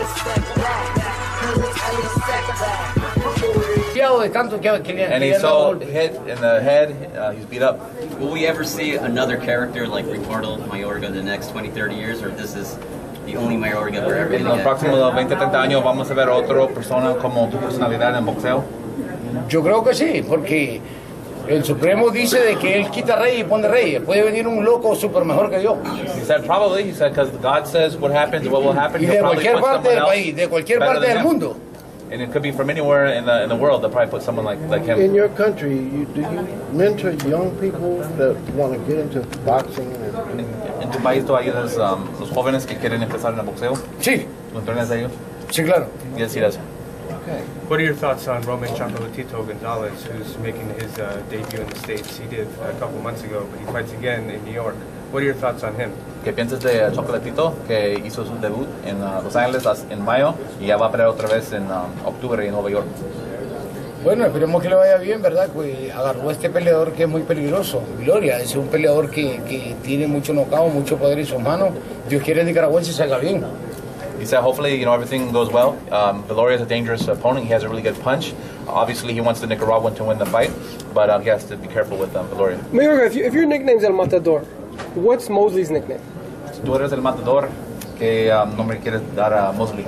And he's so hit in the head, he's beat up. Will we ever see another character like Ricardo Mayorga in the next 20, 30 years, or this is the only Mayorga we're ever going En to los get? próximos 20, 30 años vamos a ver otra persona como tu personalidad en boxeo. Yo creo que sí, porque el Supremo dice de que él quita reyes y pone reyes. Puede venir un loco súper mejor que yo. He said probably, he said, because God says what happens, what will happen. Y de cualquier parte del país, de cualquier parte del mundo. And it could be from anywhere in the world. They'll probably put someone like him. In your country, do you mentor young people that want to get into boxing? ¿En tu país tú ayudas los jóvenes que quieren empezar en el boxeo? Sí. ¿Lo entrenas a ellos? Sí, claro. Y decir eso. Okay. What are your thoughts on Roman Chocolatito Gonzalez, who's making his debut in the States? He did a couple months ago, but he fights again in New York. What are your thoughts on him? ¿Qué piensas de Chocolatito, que hizo su debut en Los Ángeles en mayo y ya va a pelear otra vez en octubre en Nueva York? Bueno, esperemos que le vaya bien, ¿verdad? Pues agarró a este peleador que es muy peligroso. Gloria, es un peleador que tiene mucho knockout, mucho poder en sus manos. Dios quiere el nicaragüense salga bien. He said, hopefully, everything goes well. Viloria is a dangerous opponent. He has a really good punch. Obviously, he wants the Nicaraguan to win the fight, but he has to be careful with Viloria. Mayorga, if your nickname's El Matador, what's Mosley's nickname? Si tú eres el matador, ¿qué nombre quieres dar a Mosley?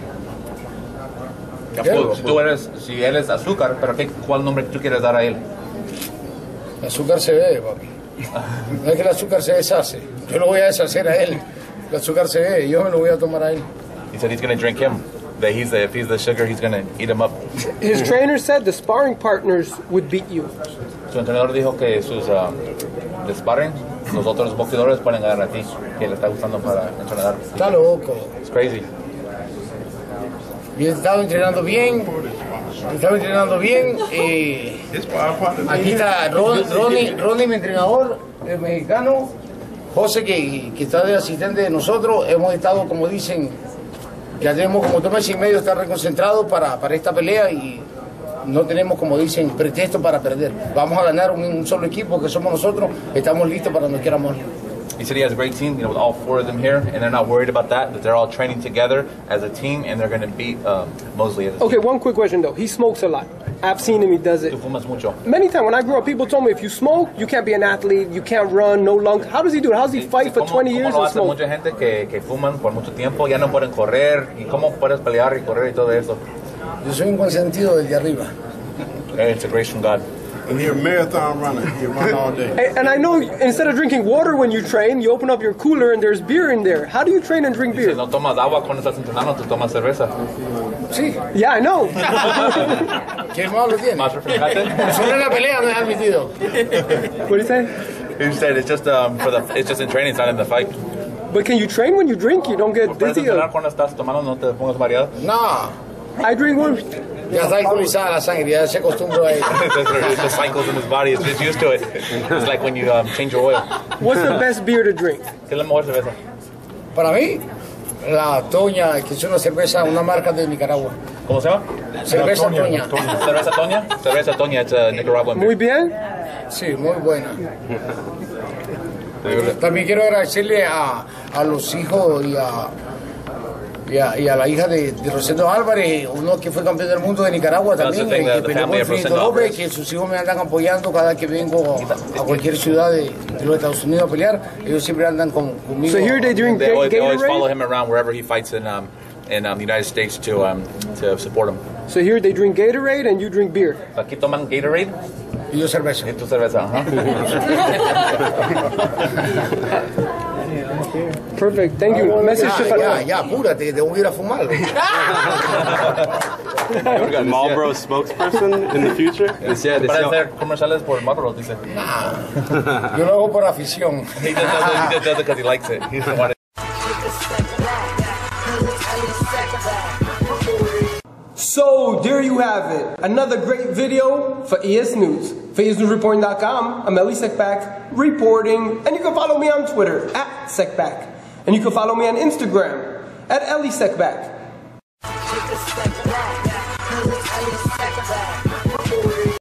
Si él es azúcar, pero ¿cuál nombre tú quieres dar a él? El azúcar se ve, papi. No es que el azúcar se deshace. Yo lo voy a deshacer a él. El azúcar se ve, yo me lo voy a tomar a él. He said he's going to drink him. That if he's the sugar, he's going to eat him up. His trainer said the sparring partners would beat you. Su entrenador dijo que sus de sparring, los otros boxeadores pueden ganar a ti, que le está gustando para entrenar. Está loco. It's crazy. Y he estado entrenando bien. Aquí está Ronnie, mi entrenador, el mexicano. José, que está de asistente de nosotros. Hemos estado, como dicen, ya tenemos como 2 meses y medio de estar reconcentrados para esta pelea y no tenemos, como dicen, pretexto para perder. Vamos a ganar un solo equipo que somos nosotros. Estamos listos para donde queramos. He said he has a great team, with all 4 of them here, and they're not worried about that they're all training together as a team, and they're going to beat Mosley as a team. Okay, one quick question though. He smokes a lot. I've seen him, he does it. Tú fumas mucho. Many times when I grew up, people told me if you smoke, you can't be an athlete, you can't run, no lungs. How does he do it? How does he fight for 20 years and smoke? Mucha gente que fuman por mucho tiempo, ya no pueden correr, y cómo puedes pelear y correr y todo eso. Yo soy un consentido desde arriba. It's a grace from God. And you're a marathon runner. You run all day. And I know instead of drinking water when you train, you open up your cooler and there's beer in there. How do you train and drink beer? Si no tomas agua cuando estás entrenando, tú tomas cerveza. Sí. Yeah, I know. ¿Qué malo tiene? Más refrescante. Solo en la pelea no es admitido. What did he say? He said it's just it's just in training, it's not in the fight. But can you train when you drink? You don't get ¿Puedes dizzy? entrenar cuando estás tomando, no te pongas mareado? No. I drink one. Ya está alcoholizada la sangre, ya se acostumbró a ella. The cycles in his body, it's just used to it. It's like when you change your oil. What's the best beer to drink? ¿Qué es la mejor cerveza? Para mí, la Toña, que es una cerveza, una marca de Nicaragua. ¿Cómo se llama? Cerveza Toña. ¿Cerveza Toña? Cerveza Toña, it's a Nicaraguan beer. Muy bien. Sí, muy buena. También quiero agradecerle a los hijos y a la hija de Rosendo Álvarez, uno que fue campeón del mundo de Nicaragua también, que peleó con Finito López, que sus hijos me andan apoyando cada que vengo a cualquier ciudad de los Estados Unidos a pelear. Ellos siempre andan conmigo. So here they drink They always Gatorade? follow him around wherever he fights in the United States to support him. So here they drink Gatorade and you drink beer. Aquí toman Gatorade Y yo cerveza. y tu cerveza. Perfect. Thank you. Message to Ya, apúrate, que tengo que ir a fumar. Marlboro spokesperson in the future? Para hacer comerciales por Marlboro, dice. Yo lo hago por afición. He just does it because he likes it. He doesn't want it. So there you have it. Another great video for EsNews. For EsNewsReporting.com, I'm Eli Sekback reporting, and you can follow me on Twitter @Sekback, and you can follow me on Instagram @Eli Sekback.